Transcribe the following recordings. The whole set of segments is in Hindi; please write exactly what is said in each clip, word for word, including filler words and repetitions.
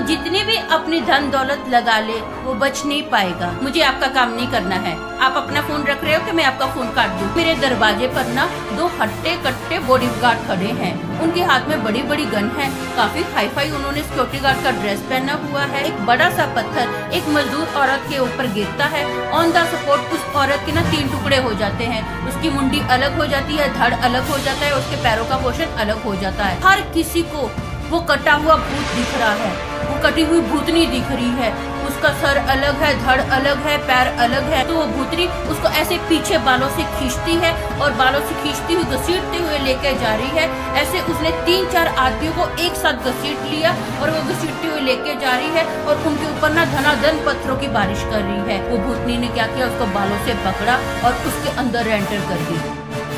जितने भी अपनी धन दौलत लगा ले वो बच नहीं पाएगा। मुझे आपका काम नहीं करना है। आप अपना फोन रख रहे हो कि मैं आपका फोन काट दूं। मेरे दरवाजे पर ना दो हट्टे कट्टे बॉडीगार्ड खड़े हैं। उनके हाथ में बड़ी बड़ी गन है। काफी हाई फाई उन्होंने सिक्योरिटी गार्ड का ड्रेस पहना हुआ है। एक बड़ा सा पत्थर एक मजदूर औरत के ऊपर गिरता है। ऑन द स्पॉट उस औरत के ना तीन टुकड़े हो जाते हैं। उसकी मुंडी अलग हो जाती है, धड़ अलग हो जाता है, उसके पैरों का पोर्शन अलग हो जाता है। हर किसी को वो कटा हुआ भूत दिख रहा है, वो कटी हुई भूतनी दिख रही है। उसका सर अलग है, धड़ अलग है, पैर अलग है। तो वो भूतनी उसको ऐसे पीछे बालों से खींचती है और बालों से खींचती हुई घसीटते हुए लेके जा रही है। ऐसे उसने तीन चार आदमियों को एक साथ घसीट लिया और वो घसीटते हुए लेके जा रही है और उनके ऊपर ना धनाधन पत्थरों की बारिश कर रही है। वो भूतनी ने क्या किया, उसको बालों से पकड़ा और उसके अंदर एंटर कर दी।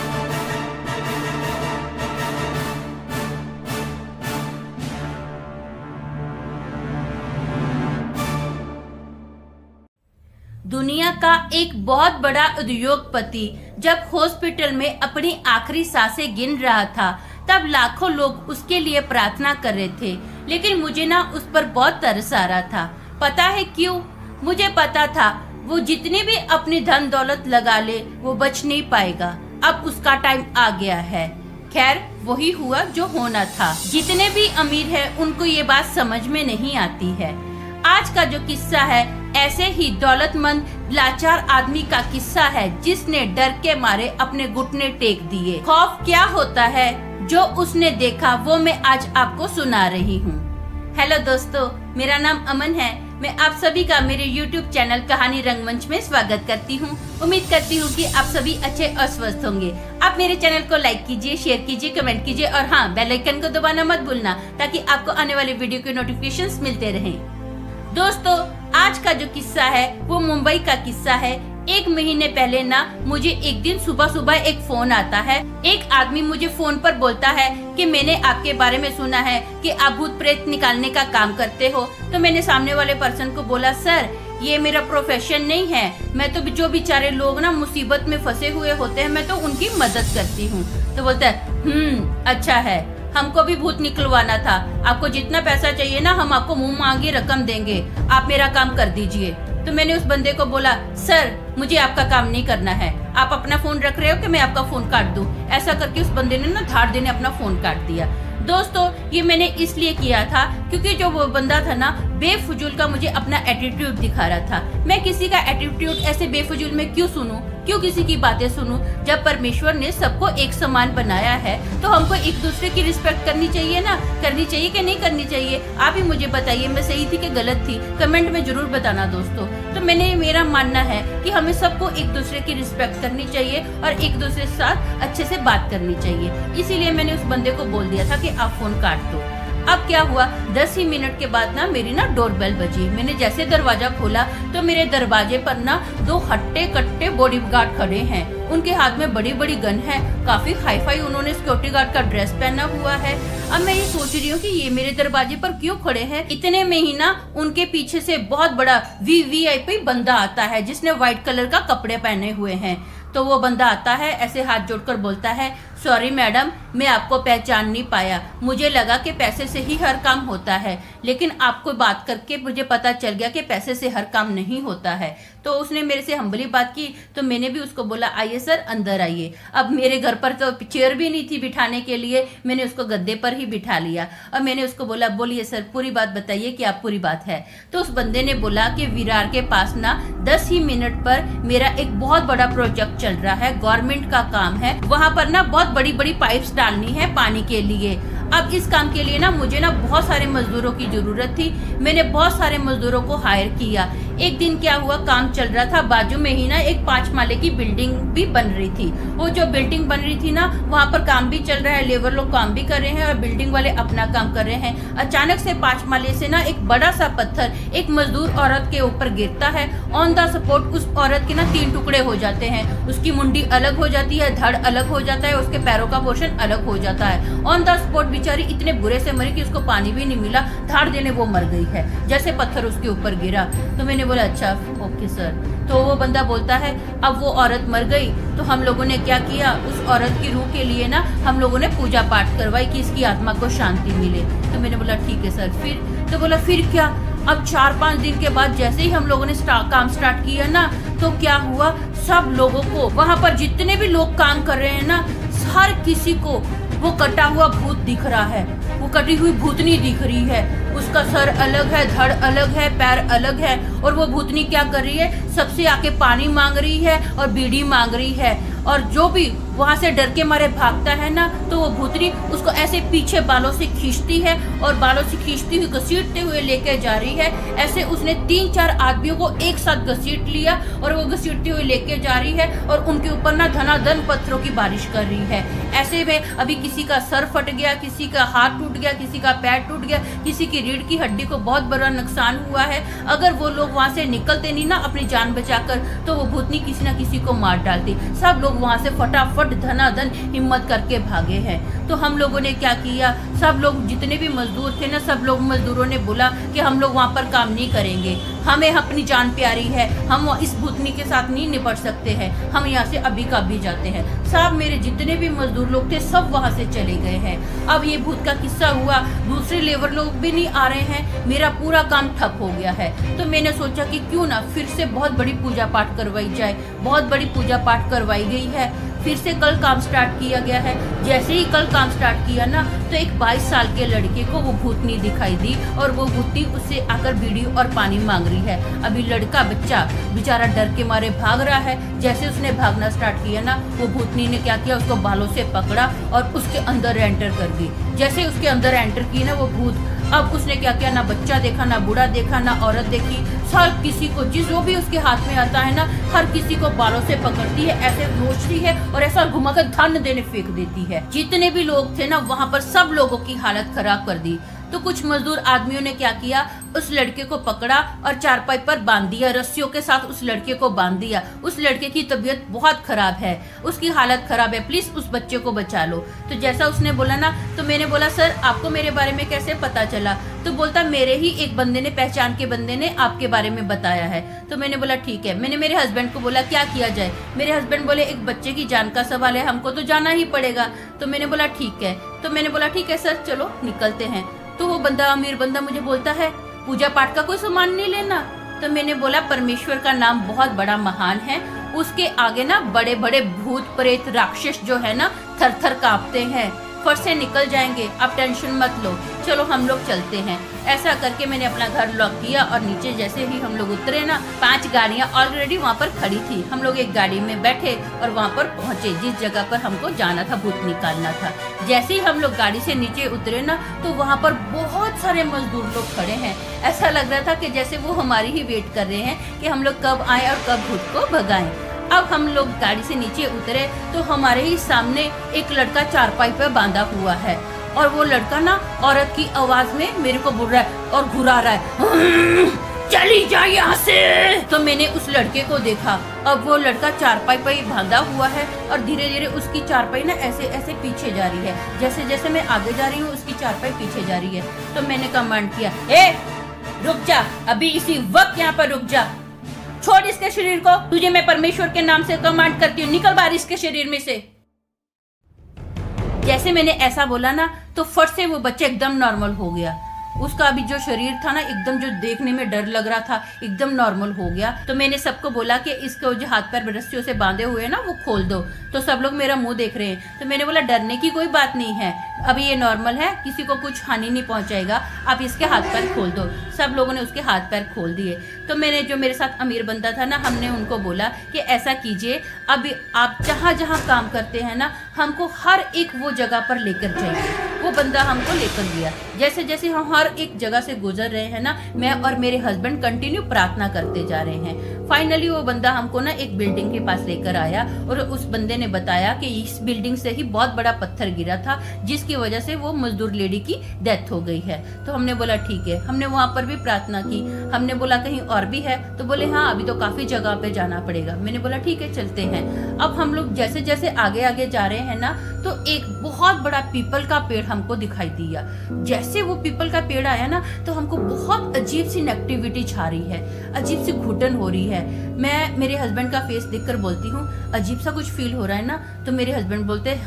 दुनिया का एक बहुत बड़ा उद्योगपति जब हॉस्पिटल में अपनी आखिरी सांसें गिन रहा था तब लाखों लोग उसके लिए प्रार्थना कर रहे थे, लेकिन मुझे ना उस पर बहुत तरस आ रहा था। पता है क्यों? मुझे पता था वो जितनी भी अपनी धन दौलत लगा ले वो बच नहीं पाएगा। अब उसका टाइम आ गया है। खैर वही हुआ जो होना था। जितने भी अमीर हैं उनको ये बात समझ में नहीं आती है। आज का जो किस्सा है ऐसे ही दौलतमंद लाचार आदमी का किस्सा है जिसने डर के मारे अपने घुटने टेक दिए। खौफ क्या होता है जो उसने देखा वो मैं आज आपको सुना रही हूँ। हेलो दोस्तों, मेरा नाम अमन है। मैं आप सभी का मेरे यूट्यूब चैनल कहानी रंगमंच में स्वागत करती हूँ। उम्मीद करती हूँ कि आप सभी अच्छे और स्वस्थ होंगे। आप मेरे चैनल को लाइक कीजिए, शेयर कीजिए, कमेंट कीजिए और हाँ, बेल आइकन को दबाना मत भूलना ताकि आपको आने वाले वीडियो के नोटिफिकेशंस मिलते रहें। दोस्तों, आज का जो किस्सा है वो मुंबई का किस्सा है। एक महीने पहले ना मुझे एक दिन सुबह सुबह एक फोन आता है। एक आदमी मुझे फोन पर बोलता है कि मैंने आपके बारे में सुना है कि आप भूत प्रेत निकालने का काम करते हो। तो मैंने सामने वाले पर्सन को बोला, सर ये मेरा प्रोफेशन नहीं है। मैं तो जो बेचारे लोग ना मुसीबत में फंसे हुए होते हैं मैं तो उनकी मदद करती हूँ। तो बोलता है हम्म अच्छा है, हमको भी भूत निकलवाना था। आपको जितना पैसा चाहिए ना हम आपको मुंह मांगी रकम देंगे, आप मेरा काम कर दीजिए। तो मैंने उस बंदे को बोला, सर मुझे आपका काम नहीं करना है। आप अपना फोन रख रहे हो कि मैं आपका फोन काट दूं। ऐसा करके उस बंदे ने ना धाड़ देने अपना फोन काट दिया। दोस्तों ये मैंने इसलिए किया था क्योंकि जो वो बंदा था ना बेफजूल का मुझे अपना एटीट्यूड दिखा रहा था। मैं किसी का एटीट्यूड ऐसे बेफजूल में क्यों सुनूं, क्यों किसी की बातें सुनूं? जब परमेश्वर ने सबको एक समान बनाया है तो हमको एक दूसरे की रिस्पेक्ट करनी चाहिए ना। करनी चाहिए कि नहीं करनी चाहिए? आप ही मुझे बताइए, मैं सही थी कि गलत थी? कमेंट में जरूर बताना दोस्तों। तो मैंने मेरा मानना है कि हमें सबको एक दूसरे की रिस्पेक्ट करनी चाहिए और एक दूसरे के साथ अच्छे से बात करनी चाहिए। इसीलिए मैंने उस बंदे को बोल दिया था कि आप फोन काट दो। अब क्या हुआ, दस ही मिनट के बाद ना मेरी ना डोरबेल बजी। मैंने जैसे दरवाजा खोला तो मेरे दरवाजे पर ना दो हट्टे कट्टे बॉडीगार्ड खड़े हैं। उनके हाथ में बड़ी बड़ी गन है। काफी हाई फाई उन्होंने सिक्योरिटी गार्ड का ड्रेस पहना हुआ है। अब मैं ये सोच रही हूँ कि ये मेरे दरवाजे पर क्यों खड़े हैं। इतने में ही ना उनके पीछे से बहुत बड़ा वी वी आई पी बंदा आता है जिसने व्हाइट कलर का कपड़े पहने हुए हैं। तो वो बंदा आता है, ऐसे हाथ जोड़कर बोलता है, सॉरी मैडम मैं आपको पहचान नहीं पाया। मुझे लगा कि पैसे से ही हर काम होता है, लेकिन आपको बात करके मुझे पता चल गया कि पैसे से हर काम नहीं होता है। तो उसने मेरे से हम्बली बात की तो मैंने भी उसको बोला, आइए सर अंदर आइए। अब मेरे घर पर तो चेयर भी नहीं थी बिठाने के लिए, मैंने उसको गद्दे पर ही बिठा लिया और मैंने उसको बोला, बोलिए सर पूरी बात बताइए कि आप पूरी बात है। तो उस बंदे ने बोला कि विरार के पास ना दस ही मिनट पर मेरा एक बहुत बड़ा प्रोजेक्ट चल रहा है, गवर्नमेंट का काम है। वहाँ पर ना बहुत बड़ी बड़ी पाइप्स डालनी है पानी के लिए। अब इस काम के लिए ना मुझे ना बहुत सारे मजदूरों की जरूरत थी। मैंने बहुत सारे मजदूरों को हायर किया। एक दिन क्या हुआ, काम चल रहा था, बाजू में ही ना एक पांच माले की बिल्डिंग भी बन रही थी। वो जो बिल्डिंग बन रही थी ना वहाँ पर काम भी चल रहा है, लेबर लोग काम भी कर रहे हैं और बिल्डिंग वाले अपना काम कर रहे हैं। अचानक से पांच माले से ना एक बड़ा सा पत्थर एक मजदूर औरत के ऊपर गिरता है। ऑन द स्पॉट उस औरत के ना तीन टुकड़े हो जाते हैं। उसकी मुंडी अलग हो जाती है, धड़ अलग हो जाता है, उसके पैरों का पोर्शन अलग हो जाता है। ऑन द स्पॉट बेचारी इतने बुरे से मरी कि उसको पानी भी नहीं मिला, धाड़ देने वो मर गई है जैसे पत्थर उसके ऊपर गिरा। तो मैंने बोला अच्छा ओके सर। तो वो बंदा बोलता है अब वो औरत मर गई तो हम लोगों ने क्या किया, उस औरत की रूह के लिए ना हम लोगों ने पूजा पाठ करवाई कि इसकी आत्मा को शांति मिले। तो मैंने बोला ठीक है सर। फिर तो बोला फिर क्या। अब चार पांच दिन के बाद जैसे ही हम लोगों ने स्टार्ट, काम स्टार्ट किया ना, तो क्या हुआ, सब लोगों को, वहाँ पर जितने भी लोग काम कर रहे हैं ना, हर किसी को वो कटा हुआ भूत दिख रहा है, वो कटी हुई भूतनी दिख रही है। उसका सर अलग है, धड़ अलग है, पैर अलग है, और वो भूतनी क्या कर रही है, सबसे आके पानी मांग रही है और बीड़ी मांग रही है। और जो भी वहां से डर के मारे भागता है ना, तो वो भूतनी उसको ऐसे पीछे बालों से खींचती है और बालों से खींचती हुई घसीटते हुए लेके जा रही है। ऐसे उसने तीन चार आदमियों को एक साथ घसीट लिया और वो घसीटती हुई लेके जा रही है और उनके ऊपर ना धनाधन पत्थरों की बारिश कर रही है। ऐसे में अभी किसी का सर फट गया, किसी का हाथ टूट गया, किसी का पैर टूट गया, किसी की रीढ़ की हड्डी को बहुत बड़ा नुकसान हुआ है। अगर वो लोग वहां से निकलते नहीं ना अपनी जान बचाकर, तो वो भूतनी किसी ना किसी को मार डालती। सब लोग वहां से फटाफट धनाधन हिम्मत करके भागे हैं। तो हम लोगों ने क्या किया, सब लोग जितने भी मजदूर थे ना, सब लोग मजदूरों ने बोला कि हम लोग वहाँ पर काम नहीं करेंगे, हमें अपनी जान प्यारी है, हम इस भूतनी के साथ नहीं निपट सकते हैं, हम यहाँ से अभी का अभी जाते हैं। सब मेरे जितने भी मजदूर लोग थे सब वहाँ से चले गए हैं। अब ये भूत का किस्सा हुआ, दूसरे लेबर लोग भी नहीं आ रहे हैं, मेरा पूरा काम ठप हो गया है। तो मैंने सोचा कि क्यों ना फिर से बहुत बड़ी पूजा पाठ करवाई जाए। बहुत बड़ी पूजा पाठ करवाई गई है। फिर से कल काम स्टार्ट किया गया है। जैसे ही कल काम स्टार्ट किया ना, तो एक बाईस साल के लड़के को वो भूतनी दिखाई दी और वो भूतनी उससे आकर बीड़ी और पानी मांग रही है। अभी लड़का बच्चा बेचारा डर के मारे भाग रहा है। जैसे उसने भागना स्टार्ट किया ना, वो भूतनी ने क्या किया, उसको बालों से पकड़ा और उसके अंदर एंटर कर दी। जैसे उसके अंदर एंटर की ना वो भूत, अब उसने क्या किया, ना बच्चा देखा, ना बूढ़ा देखा, ना औरत देखी, हर किसी को, जिस जो भी उसके हाथ में आता है ना, हर किसी को बालों से पकड़ती है, ऐसे नोचती है और ऐसा घुमाकर धन देने फेंक देती है। जितने भी लोग थे ना वहाँ पर सब लोगों की हालत खराब कर दी। तो कुछ मजदूर आदमियों ने क्या किया, उस लड़के को पकड़ा और चारपाई पर बांध दिया, रस्सियों के साथ उस लड़के को बांध दिया। उस लड़के की तबीयत बहुत खराब है, उसकी हालत खराब है, प्लीज उस बच्चे को बचा लो। तो जैसा उसने बोला ना, तो मैंने बोला सर आपको मेरे बारे में कैसे पता चला? तो बोलता मेरे ही एक बंदे ने, पहचान के बंदे ने आपके बारे में बताया है। तो मैंने बोला ठीक है। मैंने मेरे हस्बैंड को बोला क्या किया जाए? मेरे हस्बैंड बोले एक बच्चे की जान का सवाल है, हमको तो जाना ही पड़ेगा। तो मैंने बोला ठीक है। तो मैंने बोला ठीक है सर, चलो निकलते हैं। तो वो बंदा, अमीर बंदा, मुझे बोलता है पूजा पाठ का कोई सामान नहीं लेना। तो मैंने बोला परमेश्वर का नाम बहुत बड़ा महान है, उसके आगे ना बड़े बड़े भूत प्रेत राक्षस जो है ना थर थर कांपते हैं, फट से निकल जाएंगे, आप टेंशन मत लो, चलो हम लोग चलते हैं। ऐसा करके मैंने अपना घर लॉक किया और नीचे जैसे ही हम लोग उतरे ना, पांच गाड़ियां ऑलरेडी वहाँ पर खड़ी थी। हम लोग एक गाड़ी में बैठे और वहाँ पर पहुँचे जिस जगह पर हमको जाना था, भूत निकालना था। जैसे ही हम लोग गाड़ी से नीचे उतरे ना, तो वहाँ पर बहुत सारे मजदूर लोग खड़े हैं। ऐसा लग रहा था कि जैसे वो हमारी ही वेट कर रहे हैं कि हम लोग कब आए और कब भूत को भगाएं। अब हम लोग गाड़ी से नीचे उतरे तो हमारे ही सामने एक लड़का चारपाई पे बांधा हुआ है और वो लड़का ना औरत की आवाज में मेरे को बोल रहा है और घुरा रहा है, चली जा यहाँ से। तो मैंने उस लड़के को देखा, अब वो लड़का चारपाई पे बांधा हुआ है और धीरे धीरे उसकी चारपाई ना ऐसे ऐसे पीछे जा रही है। जैसे जैसे मैं आगे जा रही हूँ उसकी चारपाई पीछे जा रही है। तो मैंने कमांड किया, ए रुक जा, अभी इसी वक्त यहाँ पर रुक जा, छोड़ इसके शरीर को, तुझे मैं परमेश्वर के नाम से कमांड करती हूँ, निकल बाहर इसके शरीर में से। जैसे मैंने ऐसा बोला ना, तो फट से वो बच्चा एकदम नॉर्मल हो गया। उसका अभी जो शरीर था ना, एकदम जो देखने में डर लग रहा था, एकदम नॉर्मल हो गया। तो मैंने सबको बोला कि इसको जो हाथ पैर रस्सियों से बांधे हुए हैं ना, वो खोल दो। तो सब लोग मेरा मुंह देख रहे हैं। तो मैंने बोला डरने की कोई बात नहीं है, अभी ये नॉर्मल है, किसी को कुछ हानि नहीं पहुंचाएगा, आप इसके हाथ पैर खोल दो। सब लोगों ने उसके हाथ पैर खोल दिए। तो मैंने, जो मेरे साथ अमीर बंदा था ना, हमने उनको बोला कि ऐसा कीजिए, अभी आप जहाँ जहाँ काम करते हैं ना, हमको हर एक वो जगह पर लेकर जाइए। वो बंदा हमको लेकर गया। जैसे जैसे हम हर एक जगह से गुजर रहे हैं ना, मैं और मेरे हस्बैंड कंटिन्यू प्रार्थना करते जा रहे हैं। फाइनली वो बंदा हमको ना एक बिल्डिंग के पास लेकर आया और उस बंदे ने बताया कि इस बिल्डिंग से ही बहुत बड़ा पत्थर गिरा था, जिसकी वजह से वो मजदूर लेडी की डेथ हो गई है। तो हमने बोला ठीक है। हमने वहाँ पर भी प्रार्थना की। हमने बोला कहीं और भी है? तो बोले हाँ, अभी तो काफी जगह पे जाना पड़ेगा। मैंने बोला ठीक है, चलते हैं। अब हम लोग जैसे जैसे आगे आगे जा रहे हैं ना, तो एक बहुत बड़ा पीपल का पेड़ हमको दिखाई दिया। जैसे वो पीपल का पेड़ आया ना, तो हमको बहुत अजीब सी नेगेटिविटी छा रही है, अजीब सी घुटन हो रही है। मैं मेरे हस्बैंड का फेस देखकर बोलती हूँ अजीब सा कुछ फील हो रहा है ना? तो मेरे हस्बैंड बोलते हैं हाँ।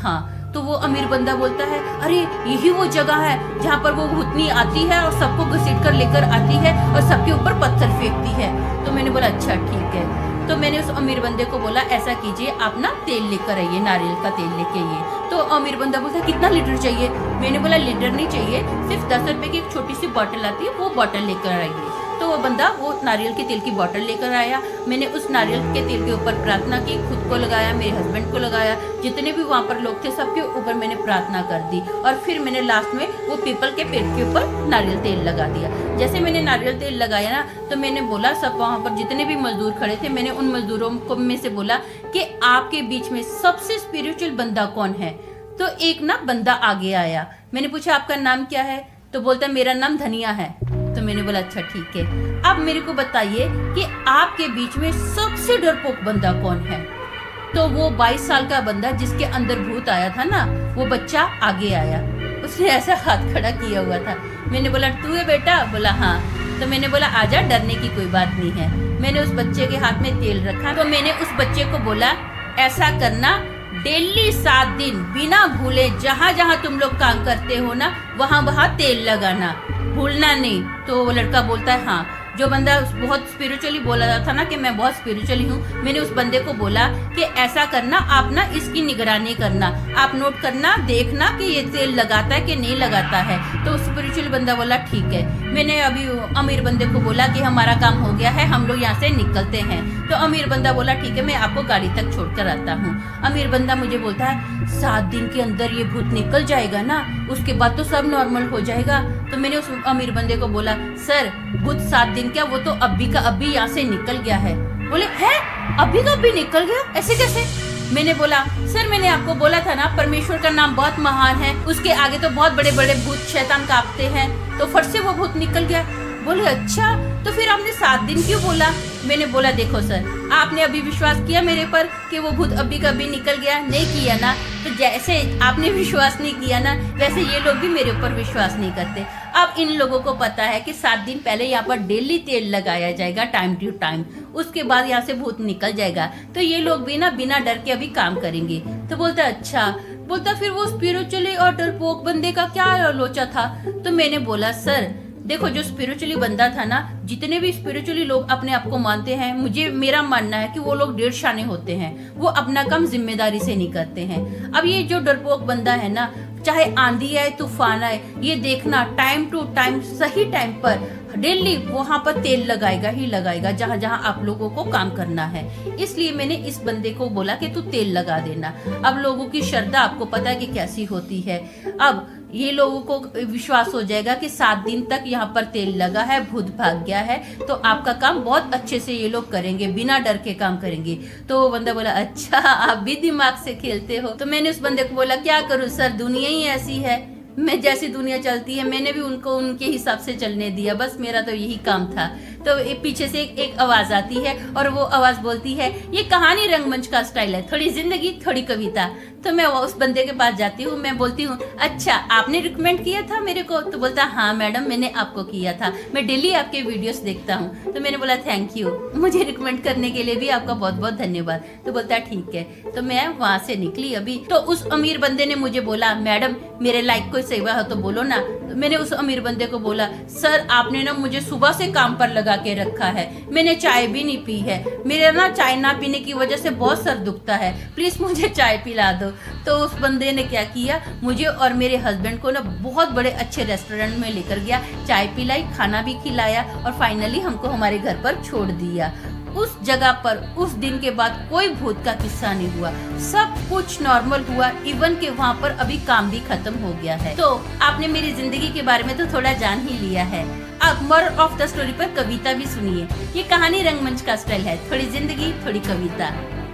तो वो अमीर बंदा बोलता है, अरे यही वो जगह है जहाँ पर वो भूतनी आती है और सबको घसीट कर लेकर आती है और सबके ऊपर पत्थर फेंकती है। तो मैंने बोला अच्छा ठीक है। तो मैंने उस अमीर बंदे को बोला ऐसा कीजिए, आप ना तेल लेकर आइए, नारियल का तेल लेके आइए। तो अमीर बंदा बोलता है कितना लीटर चाहिए? मैंने बोला लीटर नहीं चाहिए, सिर्फ दस रुपए की एक छोटी सी बोतल आती है, वो बोतल लेकर आइए। तो वो बंदा वो नारियल के तेल की बोतल लेकर आया। मैंने उस नारियल के तेल के ऊपर प्रार्थना की, खुद को लगाया, मेरे हस्बैंड को लगाया, जितने भी वहाँ पर लोग थे सबके ऊपर मैंने प्रार्थना कर दी। और फिर मैंने लास्ट में वो पीपल के पेड़ के ऊपर नारियल तेल लगा दिया। जैसे मैंने नारियल तेल लगाया ना, तो मैंने बोला सब वहाँ पर जितने भी मजदूर खड़े थे, मैंने उन मजदूरों को में से बोला कि आपके बीच में सबसे स्पिरिचुअल बंदा कौन है? तो एक ना बंदा आगे आया। मैंने पूछा आपका नाम क्या है? तो बोलता मेरा नाम धनिया है। तो मैंने बोला अच्छा ठीक है, अब मेरे को बताइए कि आपके बीच में सबसे डरपोक बंदा कौन है? तो वो बाईस साल का बंदा जिसके अंदर भूत आया था ना, वो बच्चा आगे आया, उसने ऐसा हाथ खड़ा किया हुआ था। मैंने बोला तू है बेटा? बोला हाँ। तो मैंने बोला आजा, डरने की कोई बात नहीं है। मैंने उस बच्चे के हाथ में तेल रखा। तो मैंने उस बच्चे को बोला ऐसा करना, डेली सात दिन बिना भूले जहाँ जहाँ तुम लोग काम करते हो ना, वहाँ वहाँ तेल लगाना, भूलना नहीं। तो वो लड़का बोलता है हाँ। जो बंदा बहुत स्पिरिचुअली बोला था ना कि मैं बहुत स्पिरिचुअली हूँ, मैंने उस बंदे को बोला कि ऐसा करना, आप ना इसकी निगरानी करना, आप नोट करना, देखना कि ये तेल लगाता है कि नहीं लगाता है। तो स्पिरिचुअल बंदा बोला ठीक है। मैंने अभी अमीर बंदे को बोला कि हमारा काम हो गया है, हम लोग यहाँ से निकलते हैं। तो अमीर बंदा बोला ठीक है, मैं आपको गाड़ी तक छोड़ कर आता हूँ। अमीर बंदा मुझे बोलता है सात दिन के अंदर ये भूत निकल जाएगा ना, उसके बाद तो सब नॉर्मल हो जाएगा। तो मैंने उस अमीर बंदे को बोला सर भूत सात दिन क्या, वो तो अभी का अभी यहाँ से निकल गया है। बोले है अभी का अभी निकल गया, ऐसे कैसे? मैंने बोला सर मैंने आपको बोला था ना परमेश्वर का नाम बहुत महान है, उसके आगे तो बहुत बड़े बड़े भूत शैतान कांपते हैं, तो फट से वो भूत निकल गया। बोले अच्छा, तो फिर आपने सात दिन क्यों बोला? मैंने बोला देखो सर, आपने अभी विश्वास किया मेरे पर कि वो भूत अभी कभी निकल गया? नहीं किया ना। तो जैसे आपने विश्वास नहीं किया ना, वैसे ये लोग भी मेरे ऊपर विश्वास नहीं करते। अब इन लोगों को पता है कि सात दिन पहले यहाँ पर डेली तेल लगाया जाएगा टाइम टू टाइम, उसके बाद यहाँ से भूत निकल जाएगा। तो ये लोग भी ना बिना डर के अभी काम करेंगे। तो बोलता अच्छा, बोलता फिर वो स्पिरिचुअली और डरपोक बंदे का क्या लोचा था? तो मैंने बोला सर देखो, जो स्पिरिचुअली बंदा था ना, जितने भी स्पिरिचुअली लोग अपने आप को मानते हैं, मुझे मेरा मानना है कि वो लोग डेढ़ शाने होते हैं, वो अपना काम जिम्मेदारी से नहीं करते हैं। अब ये जो डरपोक बंदा है ना, चाहे आंधी आए तूफान आए, ये देखना टाइम टू टाइम सही टाइम पर डेली वहां पर तेल लगाएगा ही लगाएगा जहां जहां आप लोगों को काम करना है। इसलिए मैंने इस बंदे को बोला कि तू तेल लगा देना। अब लोगों की श्रद्धा आपको पता है कि कैसी होती है। अब ये लोगों को विश्वास हो जाएगा कि सात दिन तक यहाँ पर तेल लगा है, भूत भाग गया है, तो आपका काम बहुत अच्छे से ये लोग करेंगे, बिना डर के काम करेंगे। तो वो बंदा बोला अच्छा आप भी दिमाग से खेलते हो। तो मैंने उस बंदे को बोला क्या करूँ सर, दुनिया ही ऐसी है, मैं जैसी दुनिया चलती है मैंने भी उनको उनके हिसाब से चलने दिया, बस मेरा तो यही काम था। तो पीछे से एक, एक आवाज आती है और वो आवाज बोलती है ये कहानी रंगमंच का स्टाइल है, थोड़ी जिंदगी थोड़ी कविता। तो मैं उस बंदे के पास जाती हूँ, मैं बोलती हूँ अच्छा आपने रिकमेंड किया था मेरे को? तो बोलता हाँ मैडम मैंने आपको किया था, मैं डेली आपके वीडियोस देखता हूँ। तो मैंने बोला थैंक यू, मुझे रिकमेंड करने के लिए भी आपका बहुत बहुत धन्यवाद। तो बोलता ठीक है। तो मैं वहाँ से निकली अभी, तो उस अमीर बंदे ने मुझे बोला मैडम मेरे लाइक कोई सेवा हो तो बोलो ना। तो मैंने उस अमीर बंदे को बोला सर आपने ना मुझे सुबह से काम पर लगा के रखा है, मैंने चाय भी नहीं पी है, मेरे ना चाय ना पीने की वजह से बहुत सर दुखता है, प्लीज मुझे चाय पिला दो। तो उस बंदे ने क्या किया, मुझे और मेरे हस्बैंड को ना बहुत बड़े अच्छे रेस्टोरेंट में लेकर गया, चाय पिलाई, खाना भी खिलाया और फाइनली हमको हमारे घर पर छोड़ दिया। उस जगह पर उस दिन के बाद कोई भूत का किस्सा नहीं हुआ, सब कुछ नॉर्मल हुआ, इवन के वहाँ पर अभी काम भी खत्म हो गया है। तो आपने मेरी जिंदगी के बारे में तो थोड़ा जान ही लिया है। अब मोरल ऑफ द स्टोरी पर कविता भी सुनिए। ये कहानी रंगमंच का स्टाइल है, थोड़ी जिंदगी थोड़ी कविता।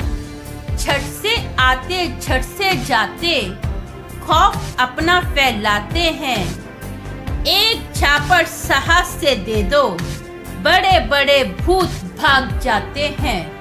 झट से आते झट से जाते, खौफ अपना फैलाते हैं, एक झापड़ साहस से दे दो, बड़े बड़े भूत भाग जाते हैं।